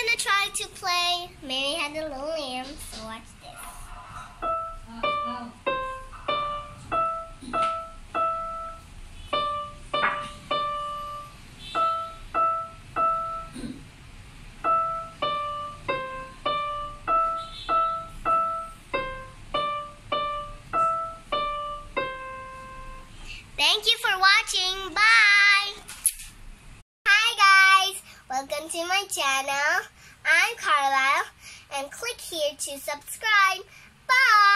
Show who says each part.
Speaker 1: gonna try to play Mary Had a Little Lamb, so watch this. Thank you for watching. Bye! Hi guys! Welcome to my channel. I'm Carlisle, and click here to subscribe. Bye!